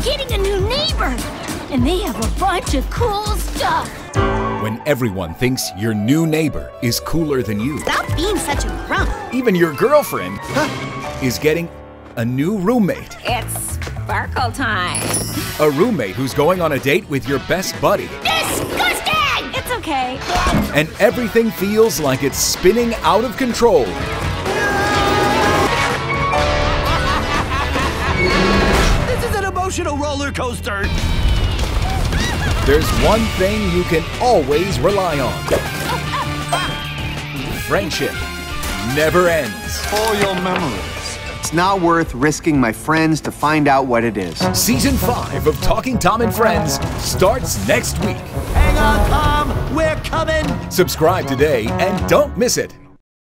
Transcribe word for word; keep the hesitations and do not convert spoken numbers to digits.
getting a new neighbor, and they have a bunch of cool stuff. When everyone thinks your new neighbor is cooler than you. Stop being such a grump. Even your girlfriend huh, is getting a new roommate. It's sparkle time. A roommate who's going on a date with your best buddy. Disgusting! It's okay. And everything feels like it's spinning out of control. This is an emotional roller coaster. There's one thing you can always rely on. Friendship never ends. For your memories. It's not worth risking my friends to find out what it is. Season five of Talking Tom and Friends starts next week. Hang on, Tom. We're coming. Subscribe today and don't miss it.